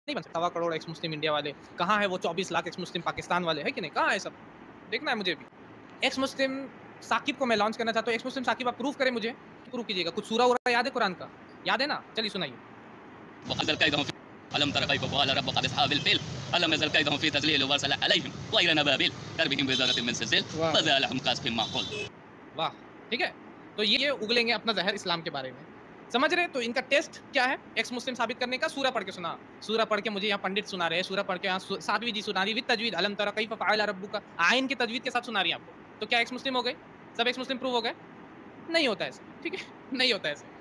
नहीं बन सकता। 1.25 करोड़ एक्स मुस्लिम इंडिया वाले, कहाँ है वो 24 लाख एक्स मुस्लिम पाकिस्तान वाले, है कि नहीं? कहाँ है सब? देखना है मुझे भी। एक्स मुस्लिम साकिब को मैं लॉन्च करना चाहता हूँ। एक्स मुस्लिम साकिब आप प्रूफ करें मुझे, प्रूफ कीजिएगा। कुछ सूरा वूरा याद है कुरान का? याद है ना? चलिए सुनाइए। ألم تر كيف فعل ربك بأصحاب الفيل ألم يزل كيدهم في تضليل وأرسل عليهم طيرا أبابيل ترميهم بحجارة من سجيل فجعلهم كعصف مأكول। वाह, ठीक है। तो ये उगलेंगे अपना जहर इस्लाम के बारे में, समझ रहे? तो इनका टेस्ट क्या है एक्स मुस्लिम साबित करने का? सूरा पढ़ के सुना, सूरा पढ़ के मुझे यहाँ पंडित सुना रहे हैं, सूरा पढ़ के यहाँ साध्वी जी सुना रही विद तजवीद, अलम तरा कैफ फअल रब्बुका आयन की तजवीद के साथ सुना रही है आपको। तो क्या एक्स मुस्लिम हो गए? सब एक्स मुस्लिम प्रूव हो गए? नहीं होता ऐसे, ठीक है? नहीं होता ऐसे।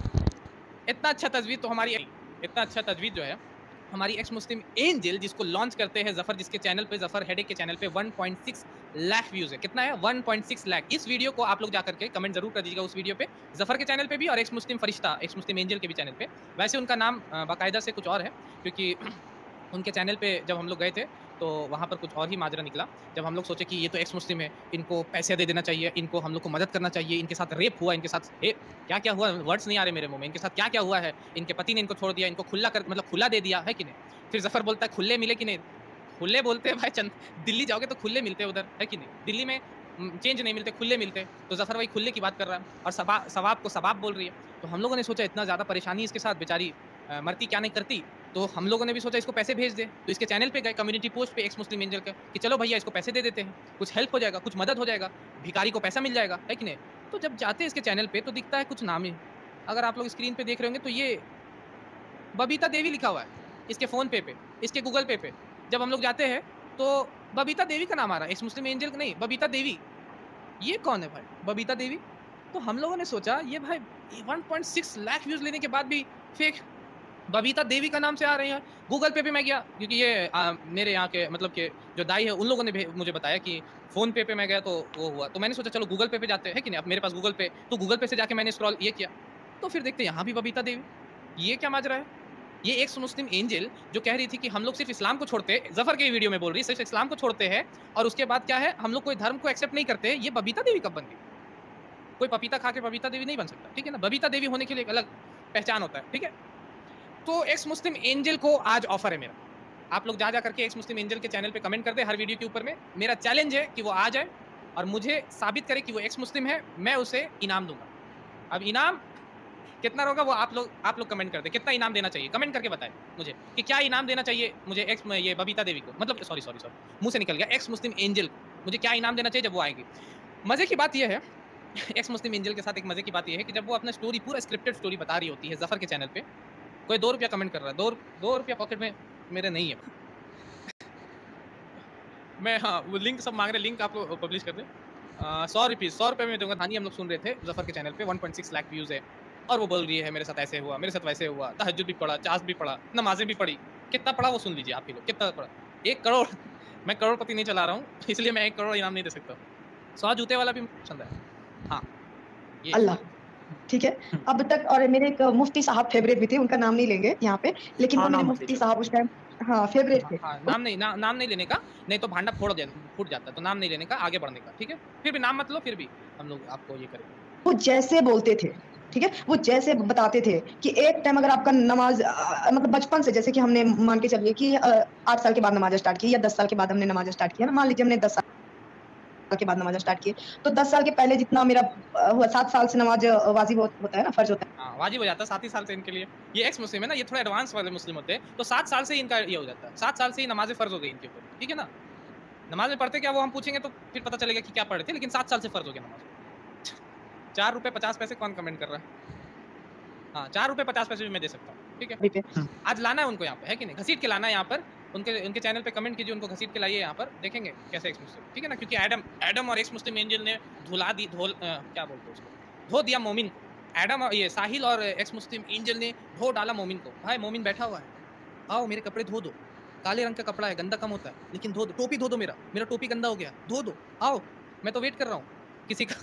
इतना अच्छा तजवीद तो हमारी, इतना अच्छा तजवीद जो है हमारी एक्स मुस्लिम एंजल जिसको लॉन्च करते हैं जफर, जिसके चैनल पे, जफर हेडेक के चैनल पे 1.6 लाख व्यूज है। कितना है? 1.6 लाख। इस वीडियो को आप लोग जाकर के कमेंट जरूर कर दीजिएगा उस वीडियो पे, जफर के चैनल पे भी और एक्स मुस्लिम फरिश्ता, एक्स मुस्लिम एंजल के भी चैनल पे। वैसे उनका नाम बाकायदा से कुछ और है, क्योंकि उनके चैनल पे जब हम लोग गए थे तो वहाँ पर कुछ और ही माजरा निकला। जब हम लोग सोचे कि ये तो एक्स मुस्लिम है, इनको पैसे दे देना चाहिए, इनको हम लोग को मदद करना चाहिए, इनके साथ रेप हुआ, इनके साथ क्या क्या हुआ, वर्ड्स नहीं आ रहे मेरे मुंह में, इनके साथ क्या क्या हुआ है, इनके पति ने इनको छोड़ दिया, इनको खुला कर मतलब खुला दे दिया है कि नहीं? फिर जफर बोलता है खुले मिले कि नहीं? खुले बोलते हैं भाई, चंद दिल्ली जाओगे तो खुले मिलते हैं उधर, है कि नहीं? दिल्ली में चेंज नहीं मिलते, खुले मिलते हैं। तो जफर भाई खुले की बात कर रहा है और सवाब को सवाब बोल रही है। तो हम लोगों ने सोचा इतना ज़्यादा परेशानी इसके साथ, बेचारी मरती क्या नहीं करती, तो हम लोगों ने भी सोचा इसको पैसे भेज दे। तो इसके चैनल पे गए, कम्युनिटी पोस्ट पे एक्स मुस्लिम एंजल का, कि चलो भैया इसको पैसे दे देते हैं, कुछ हेल्प हो जाएगा, कुछ मदद हो जाएगा, भिखारी को पैसा मिल जाएगा, है कि नहीं? तो जब जाते हैं इसके चैनल पे तो दिखता है कुछ नाम ही, अगर आप लोग स्क्रीन पे देख रहे होंगे तो ये बबीता देवी लिखा हुआ है इसके फ़ोन पे इसके गूगल पे। जब हम लोग जाते हैं तो बबीता देवी का नाम आ रहा है, एक्स मुस्लिम एंजल नहीं, बबीता देवी। ये कौन है भाई बबीता देवी? तो हम लोगों ने सोचा ये भाई 1.6 लाख व्यूज़ लेने के बाद भी फेक बबीता देवी का नाम से आ रहे हैं। गूगल पे मैं गया, क्योंकि ये मेरे यहाँ के मतलब के जो दाई है उन लोगों ने मुझे बताया कि फ़ोन पे मैं गया तो वो हुआ। तो मैंने सोचा चलो गूगल पे जाते हैं कि नहीं, अब मेरे पास गूगल पे, तो गूगल पे से जाके मैंने स्क्रॉल ये किया, तो फिर देखते यहाँ भी बबीता देवी। ये क्या माजरा है? ये एक्स मुस्लिम एंजल जो कह रही थी कि हम लोग सिर्फ इस्लाम को छोड़ते, जफर के वीडियो में बोल रही है सिर्फ इस्लाम को छोड़ते हैं और उसके बाद क्या है हम लोग कोई धर्म को एक्सेप्ट नहीं करते, ये बबीता देवी कब बन गई? कोई पपीता खा के बबीता देवी नहीं बन सकता, ठीक है ना? बबीता देवी होने के लिए एक अलग पहचान होता है, ठीक है? तो एक्स मुस्लिम एंजल को आज ऑफर है मेरा, आप लोग जा करके एक्स मुस्लिम एंजल के चैनल पे कमेंट कर दे हर वीडियो के ऊपर में। मेरा चैलेंज है कि वो आ जाए और मुझे साबित करे कि वो एक्स मुस्लिम है, मैं उसे इनाम दूंगा। अब इनाम कितना होगा वो आप लोग कमेंट कर दे, कितना इनाम देना चाहिए कमेंट करके बताएं मुझे कि क्या इनाम देना चाहिए मुझे ये बबीता देवी को, मतलब सॉरी मुंह से निकल गया, एक्स मुस्लिम एंजल को मुझे क्या इनाम देना चाहिए जब वो आएगी। मजे की बात यह है एक्स मुस्लिम एंजल के साथ एक मजे की बात यह है कि जब वो अपना स्टोरी पूरा स्क्रिप्टेड स्टोरी बता रही होती है जफर के चैनल पे, कोई 2 रुपया कमेंट कर रहा है, 2 रुपया पॉकेट में मेरे नहीं है। मैं हाँ वो लिंक सब मांग रहे, लिंक आप लोग पब्लिश कर दें। 100 रुपये में दूंगा। धानी हम लोग सुन रहे थे जफर के चैनल पे 1.6 लाख व्यूज़ है और वो बोल रही है मेरे साथ ऐसे हुआ, मेरे साथ वैसे हुआ, तहज्जुद भी पढ़ा, चास भी पढ़ा, नमाजें भी पढ़ी। कितना पढ़ा वो सुन लीजिए आप ही लोग, कितना पढ़ा। 1 करोड़ मैं करोड़पति नहीं चला रहा हूँ, इसलिए मैं 1 करोड़ इनाम नहीं दे सकता। 100 जूते वाला भी पसंद है। हाँ ये अल्लाह, ठीक है। अब तक और मेरे एक मुफ्ती साहब फेवरेट भी थे, उनका नाम नहीं लेंगे यहाँ पे, लेकिन वो मेरे मुफ्ती साहब उस टाइम हाँ फेवरेट थे। नाम नहीं लेने का, नहीं तो भांडा फूट जाता है, तो नाम नहीं लेने का, आगे बढ़ने का, ठीक है? फिर भी नाम मत लो, फिर भी हम लोग आपको ये करेंगे। वो जैसे बोलते थे, ठीक है, वो जैसे बताते थे कि एक टाइम अगर आपका नमाज मतलब बचपन से, जैसे कि हमने मान के चलिए कि 8 साल के बाद नमाज स्टार्ट की या 10 साल के बाद हमने नमाज स्टार्ट किया ना, मान लीजिए हमने 10 साल के बाद नमाज स्टार्ट की, तो 10 साल के पहले जितना मेरा हुआ 7 साल से नमाज वाजिब होता है ना, फर्ज होता है। हाँ वाजिब हो जाता है 7 ही साल से इनके लिए। ये एक्स मुस्लिम है ना, ये थोड़ा एडवांस वाले मुस्लिम होते हैं, तो 7 साल से इनका ये हो जाता है, 7 साल से ही नमाजें फर्ज हो गई इनके ऊपर, ठीक है ना? नमाज में पढ़ते क्या वो हम पूछेंगे तो फिर पता चलेगा कि क्या पढ़े थे, लेकिन 7 साल से फर्ज हो गया नमाज। 4 रुपये 50 पैसे कौन कमेंट कर रहा है? हाँ 4 रुपये 50 पैसे भी मैं दे सकता हूँ, ठीक है? आज लाना है उनको यहाँ पे, है कि नहीं? घसीट के लाना है यहाँ पर, उनके चैनल पे कमेंट कीजिए, उनको घसीट के लाइए यहाँ पर, देखेंगे कैसे एक्स मुस्लिम, ठीक है ना? क्योंकि एडम और एक्स मुस्लिम एंजल ने क्या बोलते हैं उसको, धो दिया मोमिन को। एडम और ये साहिल और एक्स मुस्लिम एंजल ने धो डाला मोमिन को। भाई मोमिन बैठा हुआ है, आओ मेरे कपड़े धो दो, काले रंग का कपड़ा है, गंदा कम होता है, लेकिन धो दो। टोपी धो दो, मेरा टोपी गंदा हो गया, धो दो, आओ मैं तो वेट कर रहा हूँ किसी का।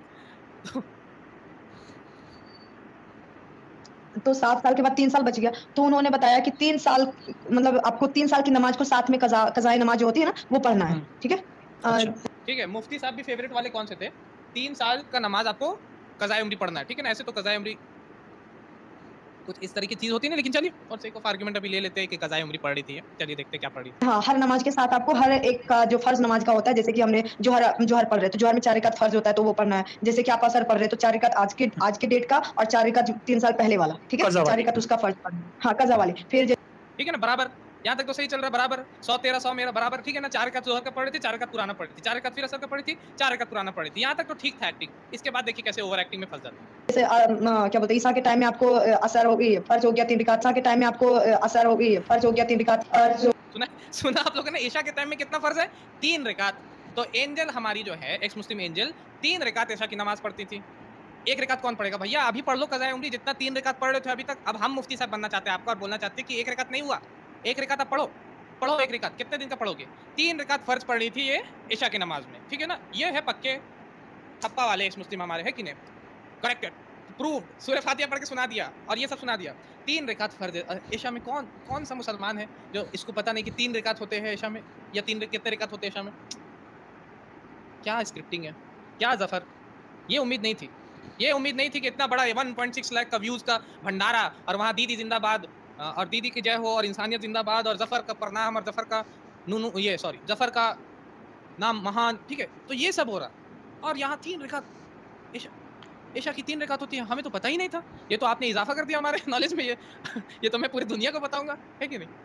तो 7 साल के बाद 3 साल बच गया, तो उन्होंने बताया कि 3 साल मतलब आपको 3 साल की नमाज को साथ में कज़ाए नमाज जो होती है ना, वो पढ़ना है, ठीक है? ठीक है। मुफ्ती साहब भी फेवरेट वाले कौन से थे? 3 साल का नमाज आपको कज़ाए उम्री पढ़ना है, ठीक है ना? ऐसे तो कज़ाए उम्री कुछ इस तरह की चीज होती है ना। लेकिन चलिए और सेक ऑफ आर्गुमेंट अभी ले लेते हैं कि कज़ाए उम्री पढ़ रही थी। चलिए देखते हैं क्या पढ़ रही थी। हाँ, हर नमाज के साथ आपको हर एक का जो फर्ज नमाज का होता है, जैसे कि हमने जोहर पढ़ रहे हैं तो जोहर में 4 रकात फर्ज होता है तो वो पढ़ना है। जैसे कि आप असर पढ़ रहे हैं तो 4 रकात आज के डेट का और 4 रकात 3 साल पहले वाला, ठीक है? 4 रकात उसका फर्ज पढ़ना है। हाँ, कज़ा वाले। फिर ठीक है ना, बराबर यहाँ तक तो सही चल रहा है, बराबर 100 मेरा बराबर, ठीक है ना। 4 रकात जोहर का पढ़ रही थी, 4 रकात पुराना पढ़ रही थी, 4 रकात फिर असर का पढ़ी थी, 4 रकात पुराना पढ़ी थी। यहाँ तक तो ठीक था एक्टिंग। इसके बाद देखिए कैसे ओवर एक्टिंग में फंस जाती है। जैसे क्या बोलते हैं, ईसा के टाइम में आपको असर हो गई, फर्ज हो गया 3 रकात। ईसा के टाइम में आपको असर हो गई, फर्ज हो गया 3 रकात। सुना आप लोगों ने ईशा के टाइम में कितना फर्ज है? 3 रकात। तो एंजल हमारी जो है एक्स मुस्लिम एंजल 3 रकात ईशा की नमाज पढ़ती थी। 1 रकात कौन पढ़ेगा भैया? अभी पढ़ लो कज़ाए उम्री, जितना 3 रकात पढ़ रहे थे अभी तक। अब हम मुफ्ती साहब बनना चाहते हैं आपको और बोलना चाहते हैं कि 1 रकात नहीं हुआ, 1 रकात आप पढ़ो 1 रकात। कितने दिन का पढ़ोगे? 3 रकात फर्ज पढ़ रही थी ये ईशा की नमाज में, ठीक है ना। ये है पक्के थप्पा वाले एक्स मुस्लिम हमारे, है कि नहीं? Corrected, prove. सूरह फातिहा पढ़ के सुना दिया और ये सब सुना दिया। 3 रकात फर्ज ईशा में। कौन सा मुसलमान है जो इसको पता नहीं कि 3 रकात होते हैं ईशा में, या कितने रकात होते हैं ईशा में? क्या स्क्रिप्टिंग है, क्या जफर। ये उम्मीद नहीं थी कि इतना बड़ा 1.6 लाख का व्यूज का भंडारा, और वहाँ दीदी जिंदाबाद और दीदी की जय हो और इंसानियत जिंदाबाद और जफर का प्रणाम और जफर का जफर का नाम महान, ठीक है। तो ये सब हो रहा और यहाँ 3 रकात ईशा की 3 रकात होती है। हमें तो पता ही नहीं था। ये तो आपने इजाफा कर दिया हमारे नॉलेज में। ये तो मैं पूरी दुनिया को बताऊंगा, है कि नहीं?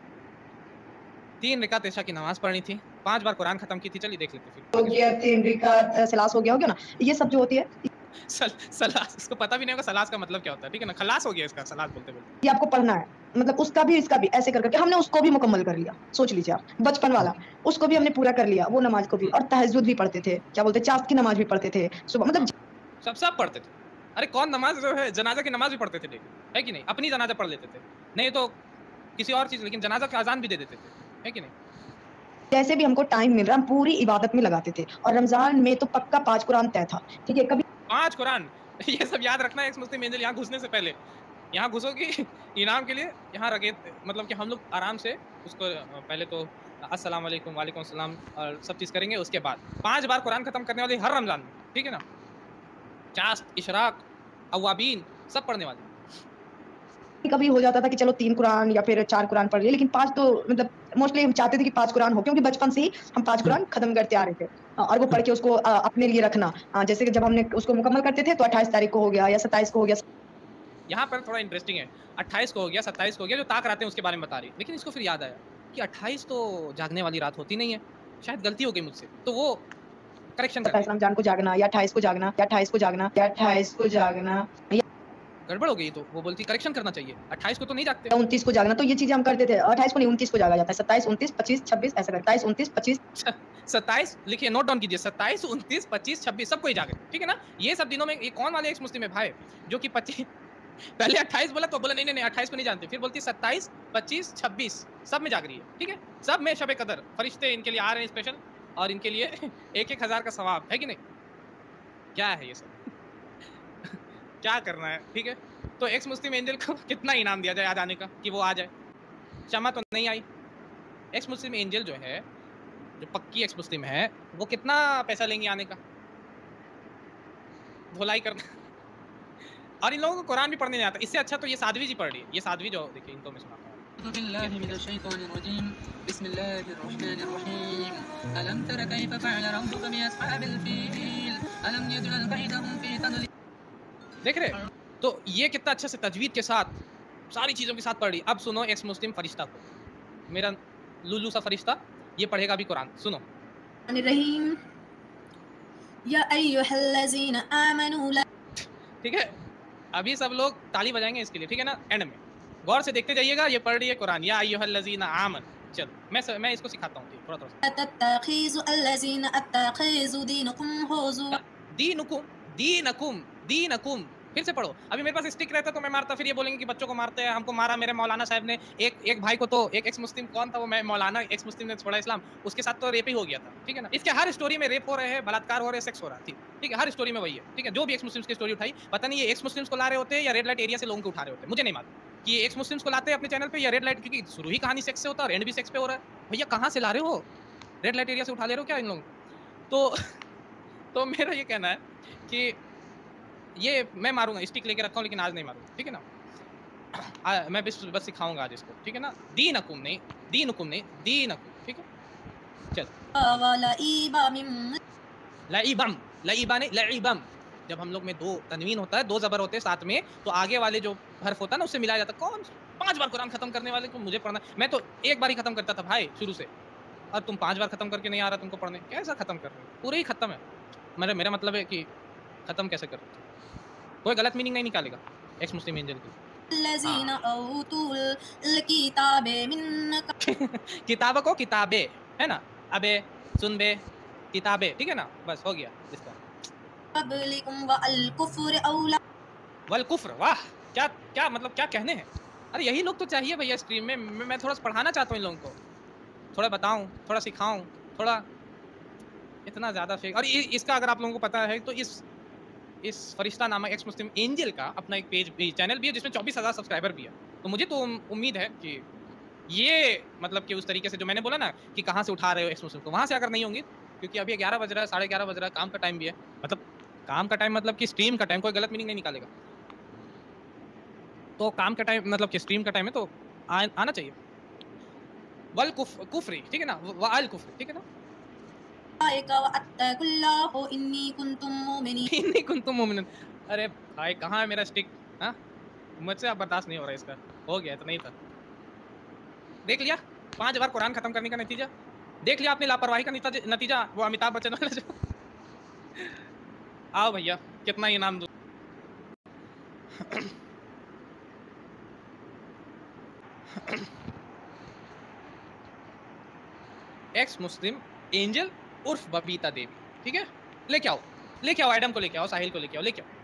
3 रकात ईशा की नमाज पढ़नी थी, 5 बार कुरान खत्म की थी। चलिए देख लेते फिर। हो गया 3 रकात, सलास हो गया ना। ये सब जो होती है सलास, इसको पता भी नहीं होगा सलास का मतलब क्या होता है, ठीक है ना। खलास हो गया इसका सलास बोलते बोलते। ये आपको पढ़ना है, मतलब उसका भी इसका भी ऐसे कर करके हमने उसको भी मुकम्मल कर लिया। सोच लीजिए आप, बचपन वाला उसको भी हमने पूरा कर लिया, वो नमाज को भी। और तहज्जुद भी पढ़ते थे, क्या बोलते हैं, चाश्त की नमाज भी पढ़ते थे सुबह, मतलब सब पढ़ते थे। अरे कौन नमाज जो है, जनाजा की नमाज भी पढ़ते थे, है कि नहीं? अपनी जनाजा पढ़ लेते थे, नहीं तो किसी और चीज, लेकिन जनाजा का अजान भी दे देते थे, है कि नहीं? जैसे भी हमको टाइम मिल रहा हम पूरी इबादत में लगाते थे। और रमजान में तो पक्का 5 कुरान तय था, ठीक है। कभी 5 कुरान ये सब याद रखना है एक्स मुस्लिम एंजल यहाँ घुसने से पहले। यहाँ घुसोगी इनाम के लिए, यहाँ रगे, मतलब कि हम लोग आराम से उसको पहले तो अस्सलाम वालेकुम, वालेकुम अस्सलाम और सब चीज़ करेंगे। उसके बाद 5 बार कुरान खत्म करने वाले हर रमजान में, ठीक है ना। चाश्त, इशराक, अवाबीन सब पढ़ने वाले। कभी हो जाता था कि चलो 3 कुरान या फिर 4 कुरान पढ़ लिए, लेकिन 5 तो मतलब मोस्टली हम चाहते थे कि 5 कुरान हो, क्योंकि बचपन से ही हम 5 कुरान खत्म करते आ रहे थे। और वो पढ़ के उसको अपने लिए रखना। जैसे कि जब हमने उसको मुकम्मल करते थे तो 28 तारीख को हो गया या 27 को हो गया। यहाँ पर थोड़ा इंटरेस्टिंग है, 28 को हो गया, 27 को हो गया, जो ताक रातें उसके बारे में बता रही। लेकिन इसको फिर याद आया कि 28 तो जागने वाली रात होती नहीं है, शायद गलती हो गई मुझसे, तो वो करेक्शन कर 27 रमजान को जागना या 28 को जागना या 28 को जागना या 28 को जागना, गड़बड़ हो गई। तो वो बोलती करेक्शन करना चाहिए, 28 को तो नहीं जागते, 29 को जागना। तो ये चीजें हम करते थे। 28 को नहीं, 29 को जागा जाता है। 27, 29, 25, 26 ऐसा करता है। 27, 29, 25, 27 लिखिए, नोट डाउन कीजिए। 27, 29, 25, 26 सबको ही जागे, ठीक है ना। ये सब दिनों में ये कौन वाले एक्स मुस्लिम है भाई जो कि 25 पहले 28 बोला तो बोला नहीं 28 को नहीं जानते, फिर बोलती 27, 25, 26 सब में जाग रही है, ठीक है। सब में शब कदर, फरिश्ते इनके लिए आ रहे हैं स्पेशल, और इनके लिए 1,000 का सवाब है कि नहीं। क्या है ये सब क्या करना है, ठीक है। तो एक्स मुस्लिम एंजल को कितना इनाम दिया जाए आज आने का कि वो आ जाए। क्षमा तो नहीं आई। एक्स मुस्लिम एंजल जो है, जो पक्की एक्स मुस्लिम है, वो कितना पैसा लेंगे आने का, धुलाई करना। और इन लोगों को कुरान भी पढ़ने नहीं आता। इससे अच्छा तो ये साध्वी जी पढ़ रही है। ये साध्वी जो देखिए, इनको मैं सुनाता हूँ। देख रहे, तो ये कितना अच्छे से तजवीद के साथ सारी चीज़ों के साथ पढ़ रही। अब सुनो एक्स मुस्लिम फरिश्ता को, मेरा लुल्लू सा फरिश्ता, ये पढ़ेगा अभी कुरान, सुनो। ठीक है, अभी सब लोग ताली बजाएंगे इसके लिए, ठीक है ना। एंड में गौर से देखते जाइएगा, ये पढ़ रही है कुरान, या अय्युहल्लज़ीना आमन। चलो मैं इसको सिखाता हूँ थोड़ा दीनकुम फिर से पढ़ो। अभी मेरे पास स्टिक रहता तो मैं मारता, फिर ये बोलेंगे कि बच्चों को मारते हैं, हमको मारा। मेरे मौलाना साहब ने एक भाई को, तो एक एक्स मुस्लिम कौन था वो, मैं मौलाना एक्स मुस्लिम ने छोड़ा इस्लाम, उसके साथ तो रेप ही हो गया था, ठीक है ना। इसके हर स्टोरी में रेप हो रहे हैं, बलात्कार हो रहे हैं, सेक्स हो रहा है, ठीक है। हर स्टोरी में वही है, ठीक है। जो भी एक्स मुस्लिम्स की स्टोरी उठाई, पता नहीं ये एक्स मुस्लिम्स को ला रहे होते हैं या रेड लाइट एरिया से लोगों को उठा रहे होते हैं, मुझे नहीं मालूम कि ये एक्स मुस्लिम्स को लाते हैं अपने चैनल पे या रेड लाइट, क्योंकि शुरू ही कहानी सेक्स से होता है और एंड भी सेक्स पे हो रहा है। भैया कहाँ से ला रहे हो, रेड लाइट एरिया से उठा ले रहे हो क्या इन लोगों तो मेरा ये कहना है कि ये मैं मारूंगा, स्टिक लेके रखा हूँ, लेकिन आज नहीं मारूंगा, ठीक है ना। मैं बस सिखाऊंगा आज इसको, ठीक है ना। दीनकुम नहीं, दीनकुम नहीं, दीनकुम, ठीक है। चल लईबम, लईबा नहीं लईबम। जब हम लोग में दो तनवीन होता है, दो जबर होते हैं साथ में, तो आगे वाले जो हर्फ होता है ना उससे मिलाया जाता है। कौन 5 बार कुरान खत्म करने वाले को मुझे पढ़ना, मैं तो एक बार ही खत्म करता था भाई शुरू से, और तुम 5 बार खत्म करके नहीं आ रहा तुमको पढ़ने, कैसा खत्म कर रहे हो? पूरे ही खत्म है। मेरा मतलब है कि खत्म कैसे कर रहे हो? कोई गलत मीनिंग नहीं निकालेगा एक्स मुस्लिम एंजल की। किताब को किताबे है ना, अबे सुन बे किताबे, ठीक है ना, बस हो गया इसका। वल कुफ्र, वाह क्या क्या मतलब क्या कहने हैं। अरे यही लोग तो चाहिए भैया स्ट्रीम में। मैं थोड़ा सा पढ़ाना चाहता हूँ इन लोगों को, थोड़ा बताऊँ, थोड़ा सिखाऊँ, थोड़ा इतना ज़्यादा फेक। और इसका अगर आप लोगों को पता है तो इस फरिश्ता नामक एक्स मुस्लिम एंजल का अपना एक पेज भी, चैनल भी है जिसमें 24,000 सब्सक्राइबर भी है। तो मुझे तो उम्मीद है कि ये मतलब कि उस तरीके से जो मैंने बोला ना कि कहाँ से उठा रहे हो एक्स मुस्लिम को, वहाँ से अगर नहीं होंगी, क्योंकि अभी 11 बज रहा है, 11:30 बज रहा है, काम का टाइम भी है। मतलब काम का टाइम मतलब कि स्ट्रीम का टाइम, कोई गलत मीनिंग नहीं निकालेगा। तो काम का टाइम मतलब कि स्ट्रीम का टाइम है, तो आना चाहिए। वल कुफ्री, ठीक है ना, वल कुफ्री, ठीक है ना। इन्नी कुंतुम मोमिनीन। अरे भाई कहाँ है मेरा स्टिक? हाँ मुझसे अब बर्दाश्त नहीं हो रहा इसका, हो गया तो नहीं था। देख लिया 5 बार कुरान खत्म करने का नतीजा, देख लिया आपने लापरवाही का नतीजा, वो अमिताभ बच्चन वाला जो। आओ भैया कितना इनाम दूं। एक्स मुस्लिम एंजल उर्फ बबीता देवी, ठीक है। लेके आओ एडम को, लेके आओ साहिल को, लेके आओ